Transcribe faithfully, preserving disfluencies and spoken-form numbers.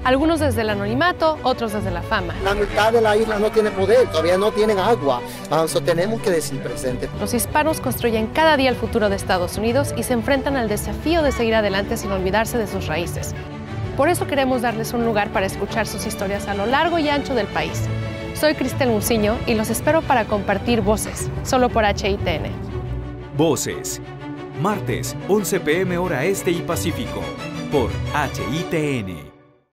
Algunos desde el anonimato, otros desde la fama. La mitad de la isla no tiene poder, todavía no tienen agua. Uh, so tenemos que decir presente. Los hispanos construyen cada día el futuro de Estados Unidos y se enfrentan al desafío de seguir adelante sin olvidarse de sus raíces. Por eso queremos darles un lugar para escuchar sus historias a lo largo y ancho del país. Soy Cristel Muciño y los espero para compartir Voces, solo por H I T N. Voces, martes, once p m hora este y Pacífico, por H I T N.